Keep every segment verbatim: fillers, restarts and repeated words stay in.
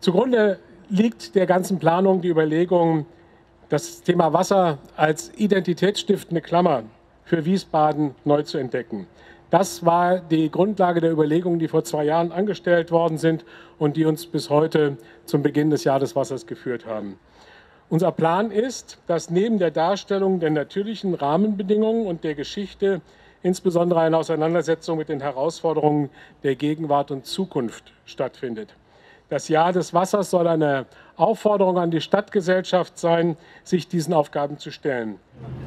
Zugrunde liegt der ganzen Planung die Überlegung, das Thema Wasser als identitätsstiftende Klammer für Wiesbaden neu zu entdecken. Das war die Grundlage der Überlegungen, die vor zwei Jahren angestellt worden sind und die uns bis heute zum Beginn des Jahres des Wassers geführt haben. Unser Plan ist, dass neben der Darstellung der natürlichen Rahmenbedingungen und der Geschichte insbesondere eine Auseinandersetzung mit den Herausforderungen der Gegenwart und Zukunft stattfindet. Das Jahr des Wassers soll eine Aufforderung an die Stadtgesellschaft sein, sich diesen Aufgaben zu stellen.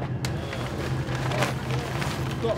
So.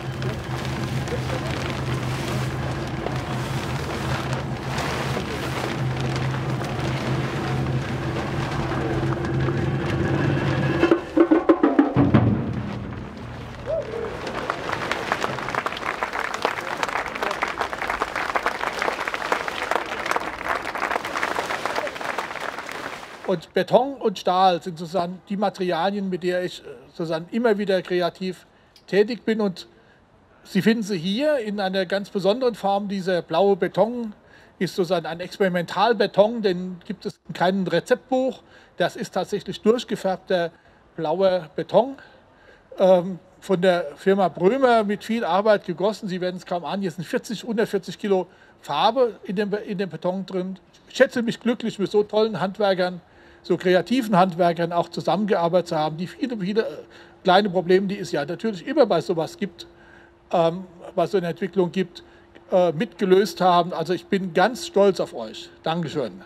Und Beton und Stahl sind sozusagen die Materialien, mit denen ich sozusagen immer wieder kreativ tätig bin. Und Sie finden sie hier in einer ganz besonderen Form. Dieser blaue Beton ist sozusagen ein Experimentalbeton, den gibt es in keinem Rezeptbuch. Das ist tatsächlich durchgefärbter blauer Beton, ähm, von der Firma Brömer mit viel Arbeit gegossen. Sie werden es kaum ahnen, hier sind vierzig, hundertvierzig Kilo Farbe in dem, in dem Beton drin. Ich schätze mich glücklich, mit so tollen Handwerkern, so kreativen Handwerkern auch zusammengearbeitet zu haben, die viele, viele kleine Probleme, die es ja natürlich immer bei sowas gibt, ähm, bei so einer Entwicklung gibt, äh, mitgelöst haben. Also ich bin ganz stolz auf euch. Dankeschön.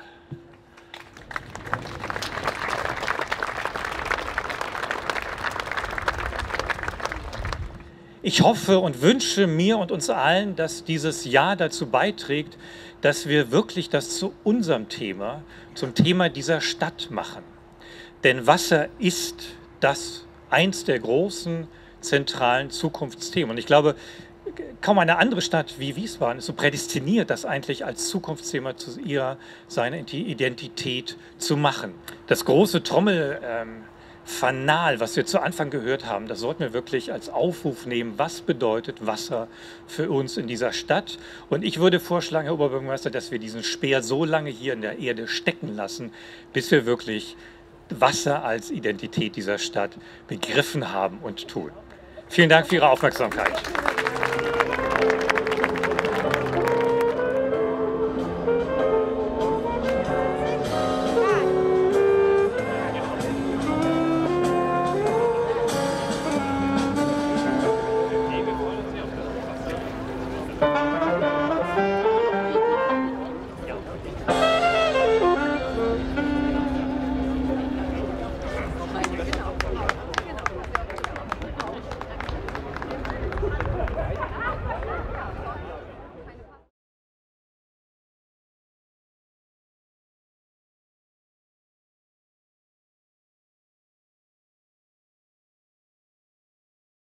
Ich hoffe und wünsche mir und uns allen, dass dieses Jahr dazu beiträgt, dass wir wirklich das zu unserem Thema, zum Thema dieser Stadt machen. Denn Wasser ist das eins der großen zentralen Zukunftsthemen. Und ich glaube, kaum eine andere Stadt wie Wiesbaden ist so prädestiniert, das eigentlich als Zukunftsthema zu ihrer, seiner Identität zu machen. Das große Trommel ähm, Fanal, was wir zu Anfang gehört haben, das sollten wir wirklich als Aufruf nehmen. Was bedeutet Wasser für uns in dieser Stadt? Und ich würde vorschlagen, Herr Oberbürgermeister, dass wir diesen Speer so lange hier in der Erde stecken lassen, bis wir wirklich Wasser als Identität dieser Stadt begriffen haben und tun. Vielen Dank für Ihre Aufmerksamkeit.